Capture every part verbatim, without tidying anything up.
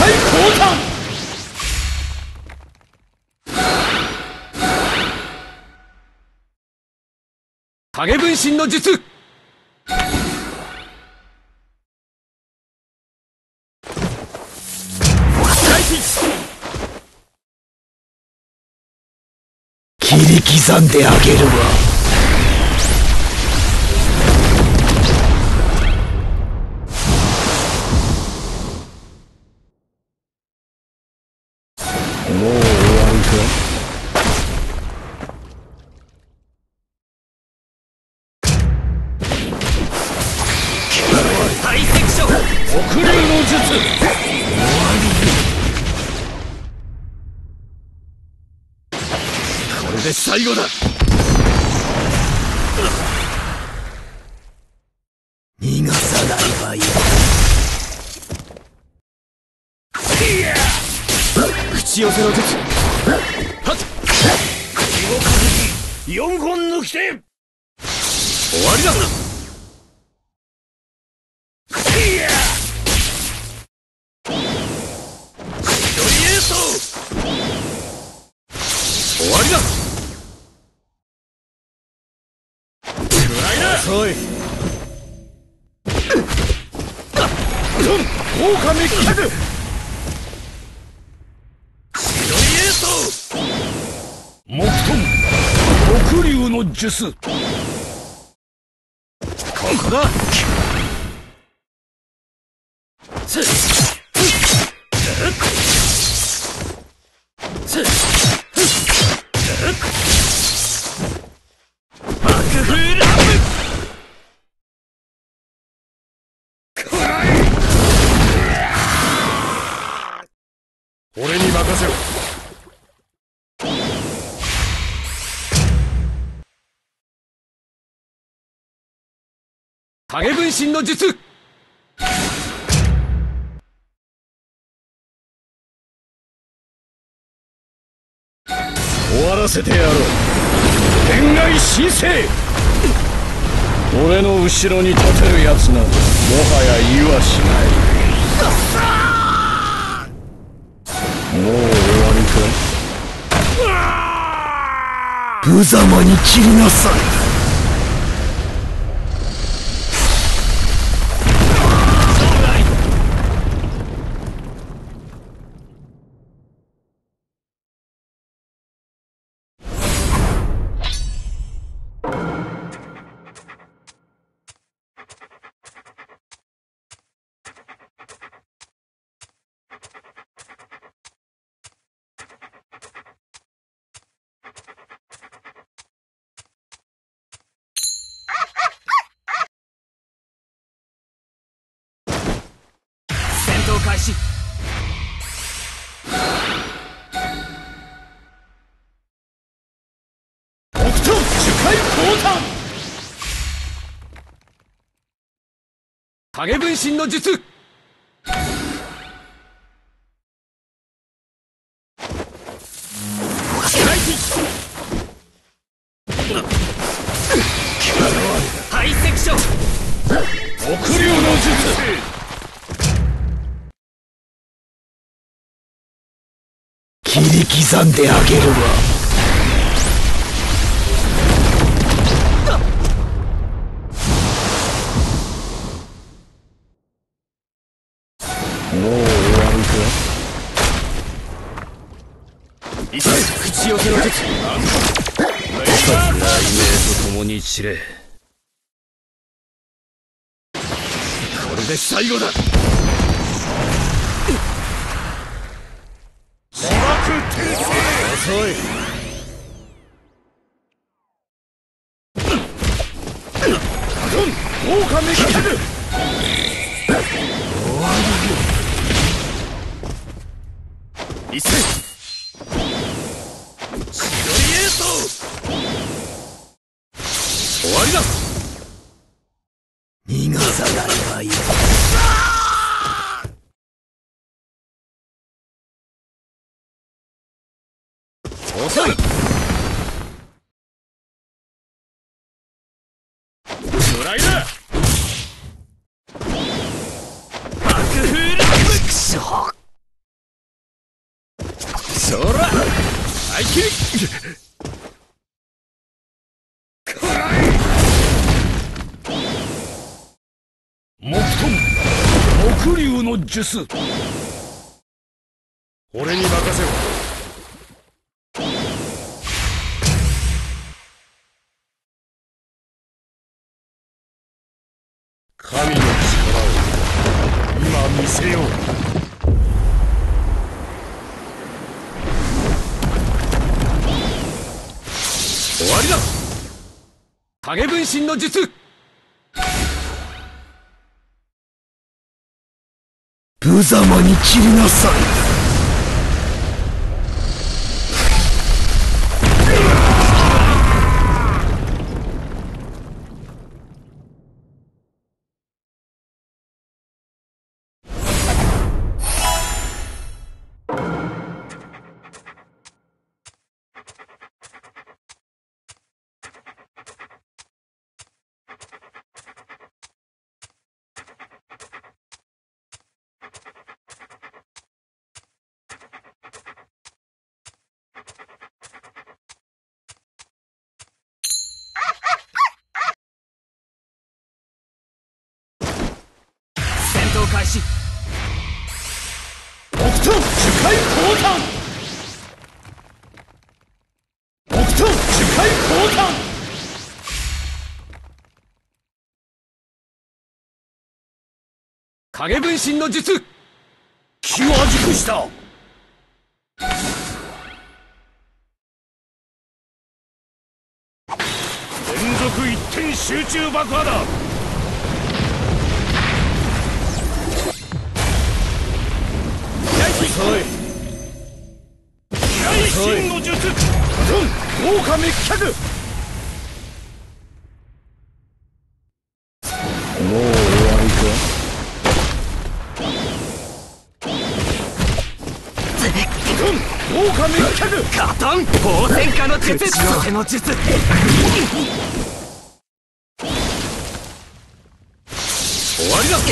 降誕。影分身の術。切り刻んであげるわ。もう終わりか。大石書黒竜の術。終わり。これで最後だ。逃がさないわよ。口寄せの術。はっ。四本抜きで終わりだ。終わりだ。遅い。狼キズ。木遁黒竜の術。ここだ。せっせっ爆風ラブ。俺に任せろ。影分身の術。終わらせてやろう。天外神聖。俺の後ろに立てるやつなどもはや言わしない。もう終わりか。無様に切りなさい。開始。北斗樹海降誕。影分身の術。排斥書黒竜の術。切り刻んであげるわ。もう終わりか。口寄せの術。雷鳴と共に散れ。これで最後だ。遅い。狼キズ。終わり。一斉シドリエート。終わりだ。逃がさないわよ。遅い。ドライだ。爆風ラブ。クソ。 そら最近くらえ木遁木竜の術俺に任せろ。神の力を今見せよう。終わりだ。影分身の術。無様に切りなさい。開始。木遁樹海降誕。木遁樹海降誕。影分身の術。気をはじくした。連続一点集中爆破だ。最新の術。豪華滅却。もう終わりか。豪華滅却。ガトン放線化の術。風の術。終わりだ。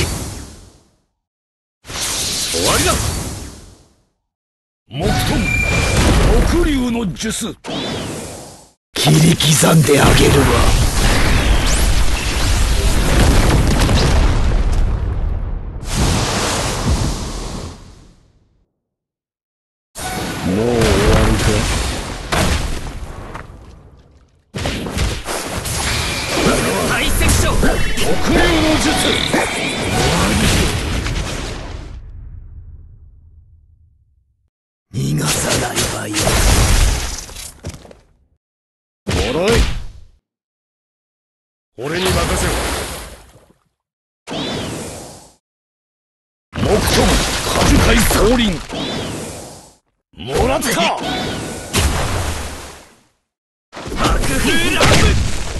終わりだ。木遁木竜の術。切り刻んであげるわ。もう終わりか。大石将木竜の術。逃がさないわよ。おろい。俺に任せろ。木遁果樹海降臨。もらった。白風乱舞。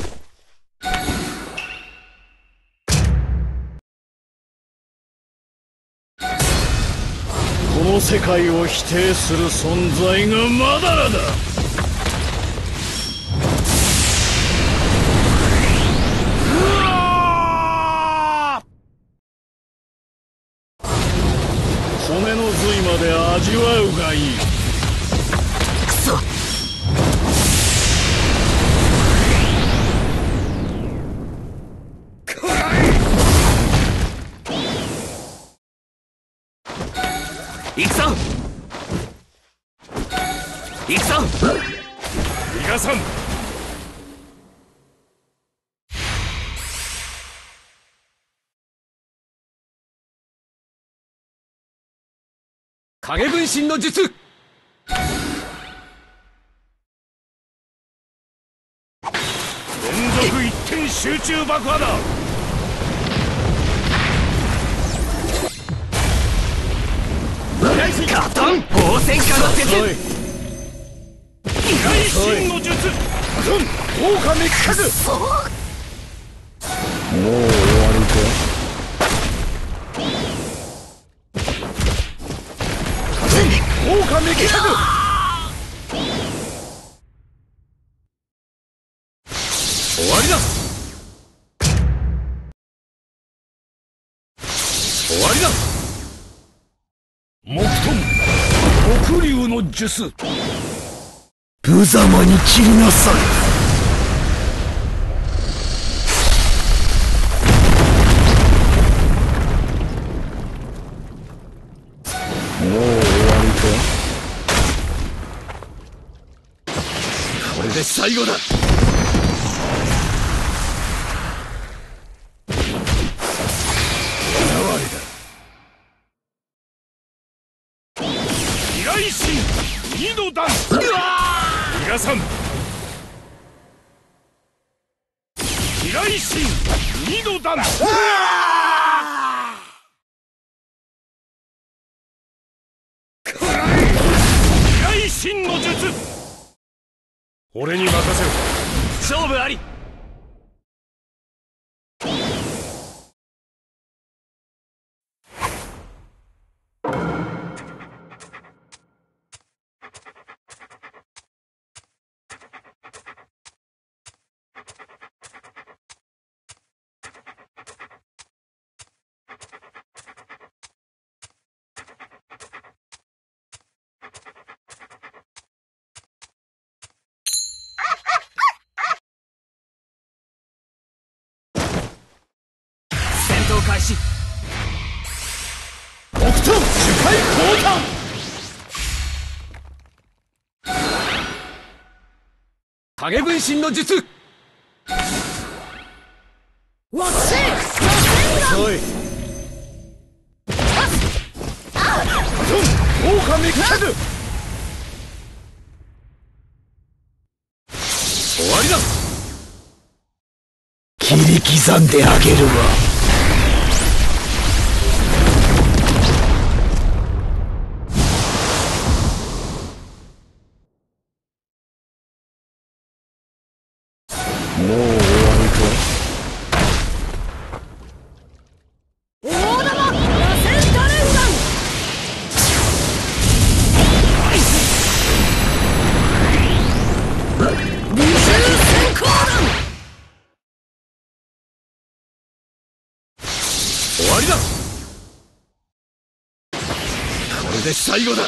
この世界を否定する存在がまだらだ。うわー！骨の髄まで味わうがいい。くそ！行くぞ。行くぞ。逃がさん。影分身の術。連続一点集中爆破だ。ガトン放線化の術。最新の術。豪華滅却。もう終わりか。豪華滅却。終わりだ。終わりだ。木遁木竜のの術。 無様に切りなさい。 もう終わりか。 これで最後だ。 雷神二の段。逃がさん。雷神二の段。雷神の術。俺に任せろ。 勝負あり。開始。 北斗樹海降下。 影分身の術。 わっせ遅い。 豪華メキャズ。 終わりだ。切り刻んであげるわ。 もう終わりか。 大玉螺旋多連弾。二重閃光弾。 終わりだ。これで最後だ。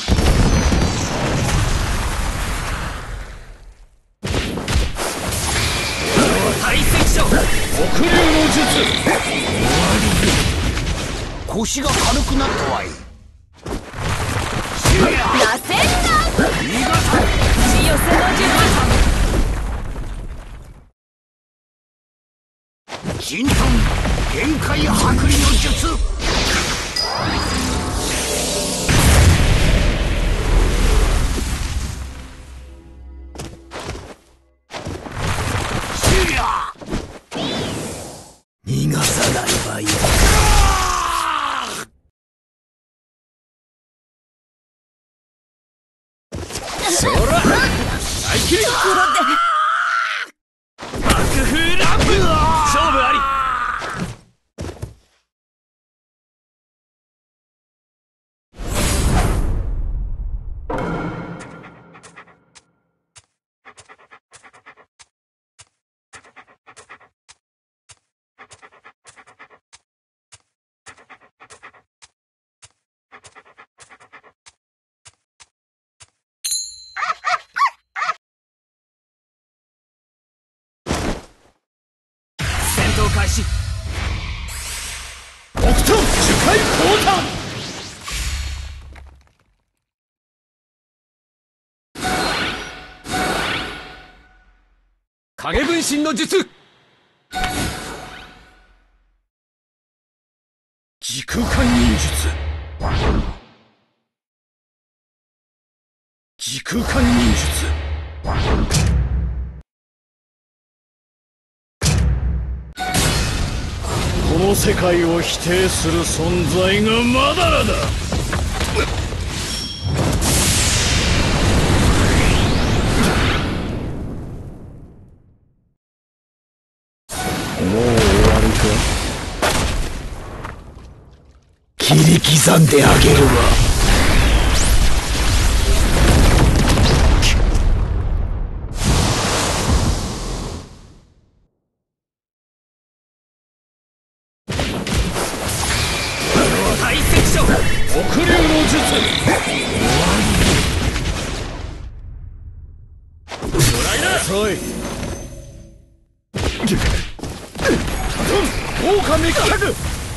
大石将黒竜の術。 腰が軽くなったわい。 螺旋弾。血寄せの術。 金丹限界剥離の術。逃がさないわよ。そら最近爆風ランプ。勝負あり。開始。 北斗樹海降下。 影分身の術。 時空間忍術。時空間忍術。この世界を否定する存在がまだらだ。もう終わりか。 切り刻んであげるわ。 黒竜の術。 ろい。豪華滅却。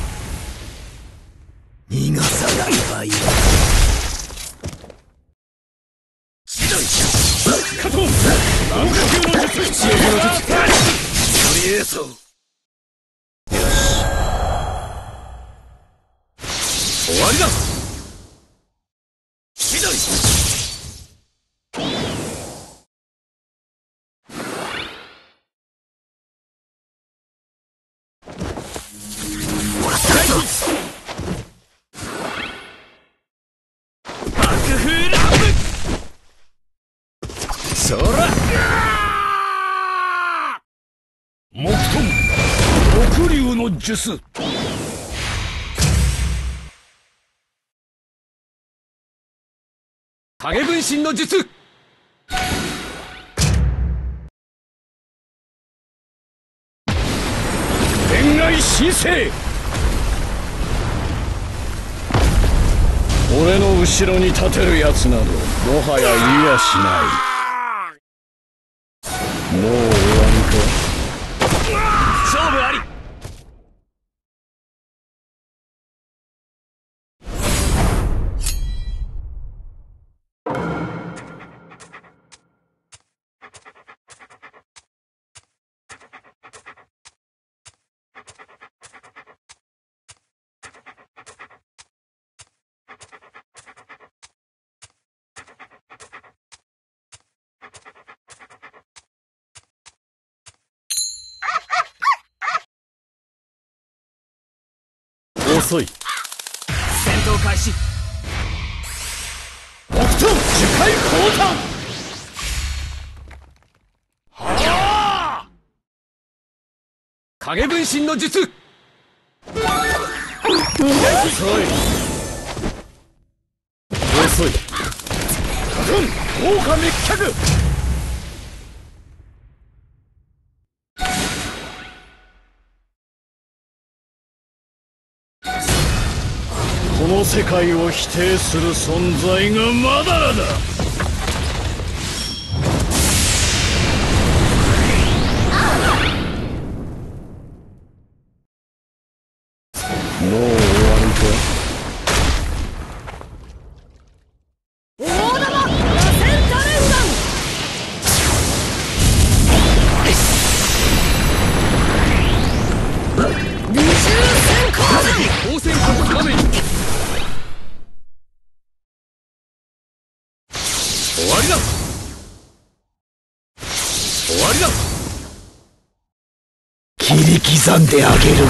逃がさないわよ。 加藤南下級の術。口寄せの術。とりあえず。よし。終わりだ。緑。そら木遁六流の術。影分身の術。恋愛神聖。俺の後ろに立てるやつなどもはやいやしない。もう終わりか。勝負あり。遅い。戦闘開始。木遁樹海降誕。はあ。影分身の術。遅い。遅い。カトン豪華滅却。この世界を否定する存在がまだらだ。もう終わりか。 大玉螺旋多連弾。二重閃光弾。 光線国画面。終わりだ。終わりだ。 切り刻んであげるわ。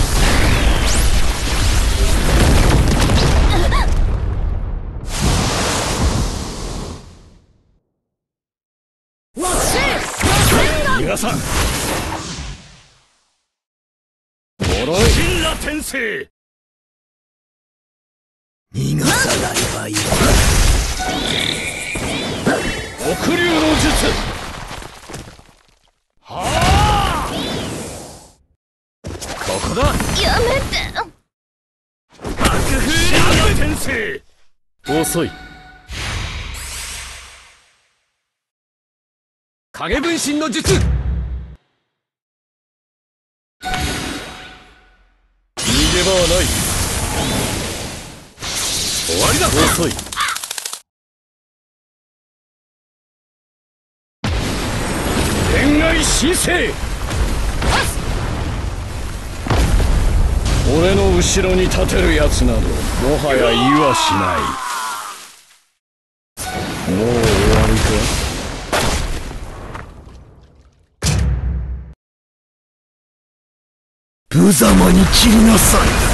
逃がさん。呪い。神羅転生。 逃がさないわよ。 黒竜の術。はあ。ここだ。 やめて。 爆風神羅転生。遅い。影分身の術。逃げ場はない。終わりだ。遅い。恋愛神聖。俺の後ろに立てるやつなどもはや言わしない。もう終わりか。 無様に散りなさい。